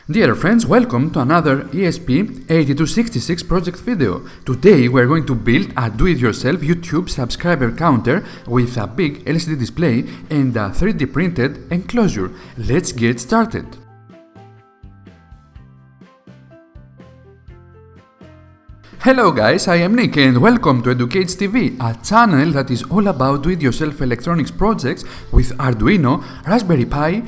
Dear friends, welcome to another ESP8266 project video. Today we are going to build a do-it-yourself YouTube subscriber counter with a big LCD display and a 3D printed enclosure. Let's get started. Hello guys, I am Nick and welcome to Educates TV, a channel that is all about do-it-yourself electronics projects with Arduino, Raspberry Pi,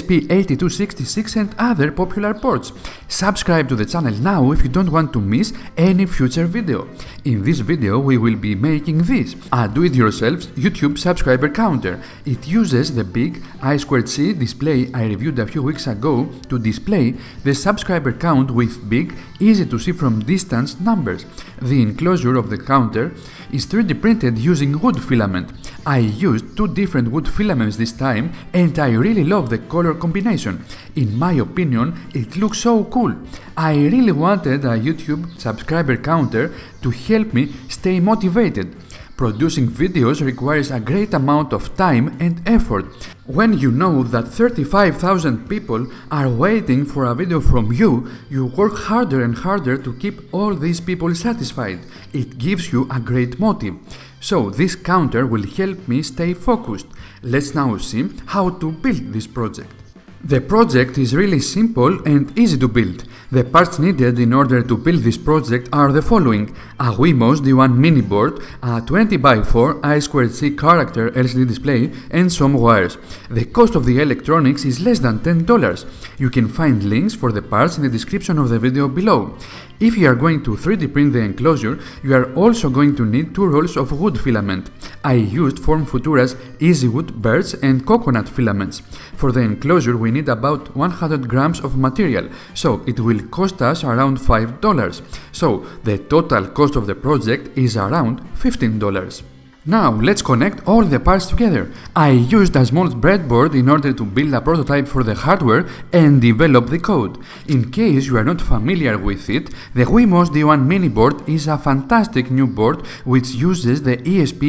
ESP8266 and other popular boards. Subscribe to the channel now if you don't want to miss any future video. In this video we will be making this, a do-it-yourself YouTube subscriber counter. It uses the big I2C display I reviewed a few weeks ago to display the subscriber count with big, easy to see from distance numbers. The enclosure of the counter is 3D printed using wood filament. I used two different wood filaments this time and I really love the color combination. In my opinion, it looks so cool. I really wanted a YouTube subscriber counter to help me stay motivated. Producing videos requires a great amount of time and effort. When you know that 35,000 people are waiting for a video from you, you work harder and harder to keep all these people satisfied. It gives you a great motive. So this counter will help me stay focused. Let's now see how to build this project. The project is really simple and easy to build. The parts needed in order to build this project are the following: a Wemos D1 mini board, a 20x4 I2C character LCD display and some wires. The cost of the electronics is less than $10. You can find links for the parts in the description of the video below. If you are going to 3D print the enclosure, you are also going to need two rolls of wood filament. I used Form Futura's EasyWood birch and coconut filaments. For the enclosure we need about 100 grams of material, so it will cost us around $5. So the total cost of the project is around $15. Now let's connect all the parts together. I used a small breadboard in order to build a prototype for the hardware and develop the code. In case you are not familiar with it, the Wemos D1 mini board is a fantastic new board which uses the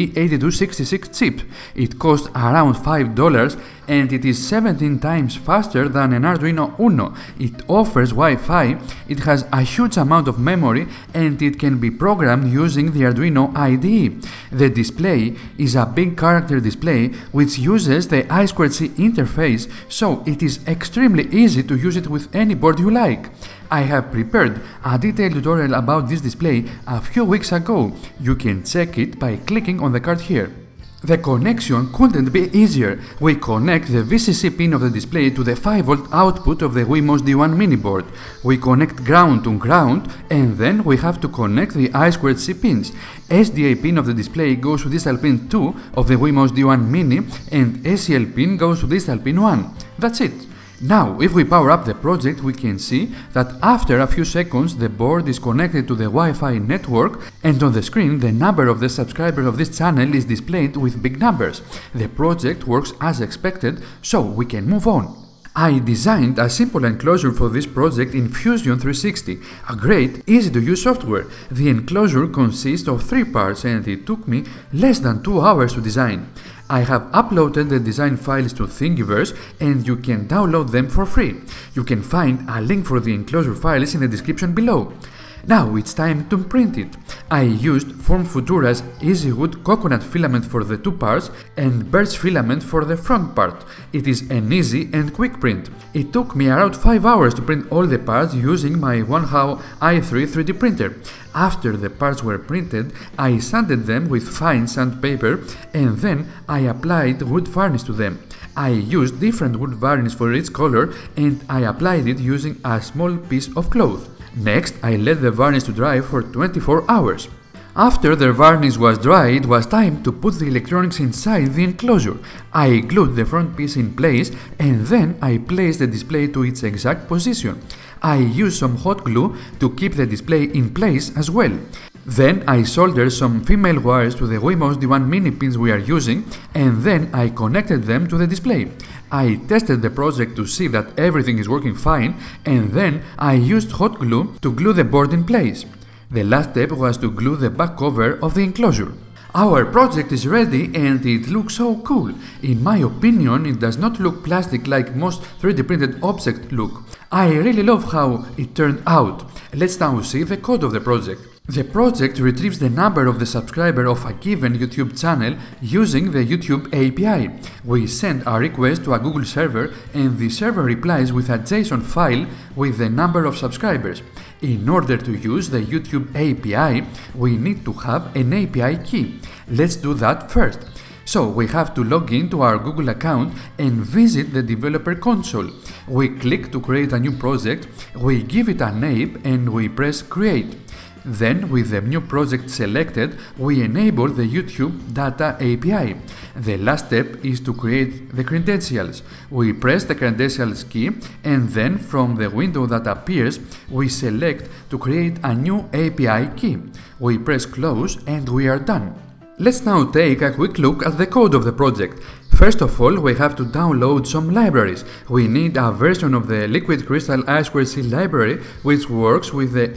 ESP8266 chip. It costs around $5 and it is 17 times faster than an Arduino Uno. It offers Wi-Fi, it has a huge amount of memory and it can be programmed using the Arduino IDE. The display is a big character display which uses the I2C interface, so it is extremely easy to use it with any board you like. I have prepared a detailed tutorial about this display a few weeks ago. You can check it by clicking on the card here. The connection couldn't be easier. We connect the VCC pin of the display to the 5V output of the Wemos D1 mini board. We connect ground to ground and then we have to connect the I2C pins. SDA pin of the display goes to distal pin 2 of the Wemos D1 mini and SCL pin goes to distal pin 1. That's it. Now, if we power up the project, we can see that after a few seconds the board is connected to the Wi-Fi network and on the screen the number of the subscribers of this channel is displayed with big numbers. The project works as expected, so we can move on. I designed a simple enclosure for this project in Fusion 360, a great, easy-to-use software. The enclosure consists of 3 parts and it took me less than 2 hours to design. I have uploaded the design files to Thingiverse and you can download them for free. You can find a link for the enclosure files in the description below. Now it's time to print it. I used Form Futura's EasyWood coconut filament for the 2 parts and birch filament for the front part. It is an easy and quick print. It took me around 5 hours to print all the parts using my i3 3D printer. After the parts were printed, I sanded them with fine sandpaper and then I applied wood varnish to them. I used different wood varnish for each color and I applied it using a small piece of cloth. Next, I let the varnish to dry for 24 hours. After the varnish was dry, it was time to put the electronics inside the enclosure. I glued the front piece in place and then I placed the display to its exact position. I used some hot glue to keep the display in place as well. Then I soldered some female wires to the Wemos D1 mini pins we are using and then I connected them to the display. I tested the project to see that everything is working fine and then I used hot glue to glue the board in place. The last step was to glue the back cover of the enclosure. Our project is ready and it looks so cool. In my opinion, it does not look plastic like most 3D printed objects look. I really love how it turned out. Let's now see the code of the project. The project retrieves the number of the subscriber of a given YouTube channel using the YouTube API. We send a request to a Google server and the server replies with a JSON file with the number of subscribers. In order to use the YouTube API, we need to have an API key. Let's do that first. So we have to log in to our Google account and visit the developer console. We click to create a new project, we give it a name and we press create. Then, with the new project selected, we enable the YouTube Data API. The last step is to create the credentials. We press the credentials key and then from the window that appears, we select to create a new API key. We press close and we are done. Let's now take a quick look at the code of the project. First of all, we have to download some libraries. We need a version of the Liquid Crystal I2C library which works with the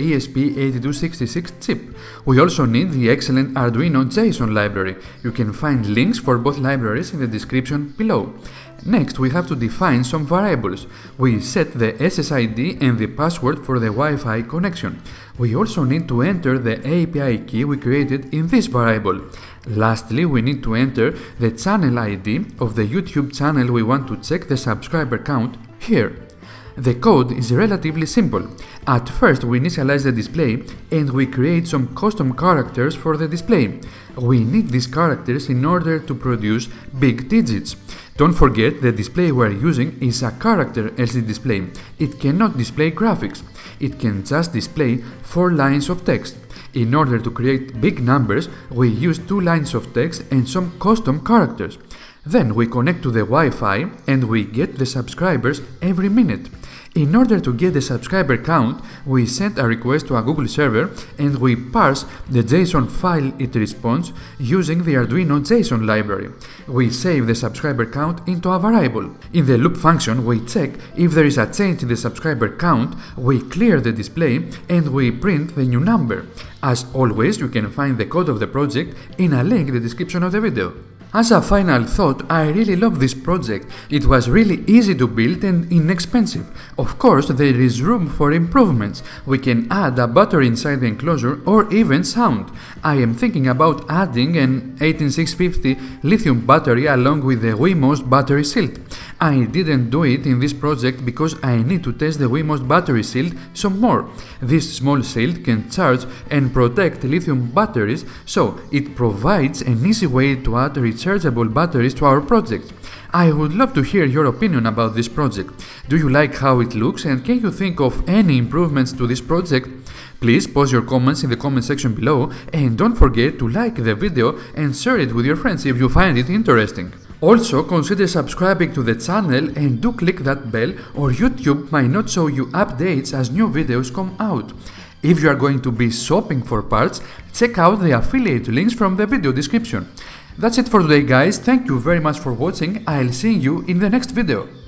ESP8266 chip. We also need the excellent Arduino JSON library. You can find links for both libraries in the description below. Next, we have to define some variables. We set the SSID and the password for the Wi-Fi connection. We also need to enter the API key we created in this variable. Lastly, we need to enter the channel ID of the YouTube channel we want to check the subscriber count here. The code is relatively simple. At first, we initialize the display and we create some custom characters for the display. We need these characters in order to produce big digits. Don't forget the display we're using is a character LCD display. It cannot display graphics. It can just display 4 lines of text. In order to create big numbers, we use 2 lines of text and some custom characters. Then we connect to the Wi-Fi and we get the subscribers every minute. In order to get the subscriber count, we send a request to a Google server and we parse the JSON file it responds using the Arduino JSON library. We save the subscriber count into a variable. In the loop function, we check if there is a change in the subscriber count, we clear the display and we print the new number. As always, you can find the code of the project in a link in the description of the video. As a final thought, I really love this project. It was really easy to build and inexpensive. Of course, there is room for improvements. We can add a battery inside the enclosure or even sound. I am thinking about adding an 18650 lithium battery along with the Wemos battery shield. I didn't do it in this project because I need to test the Wemos battery shield some more. This small shield can charge and protect lithium batteries, so it provides an easy way to add rechargeable batteries to our project. I would love to hear your opinion about this project. Do you like how it looks and can you think of any improvements to this project? Please post your comments in the comment section below and don't forget to like the video and share it with your friends if you find it interesting. Also, consider subscribing to the channel and do click that bell or YouTube might not show you updates as new videos come out. If you are going to be shopping for parts, check out the affiliate links from the video description. That's it for today guys, thank you very much for watching, I'll see you in the next video.